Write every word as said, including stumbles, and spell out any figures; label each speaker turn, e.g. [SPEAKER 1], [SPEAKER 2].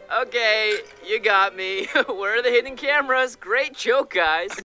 [SPEAKER 1] Okay, you got me. Where are the hidden cameras? Great joke, guys.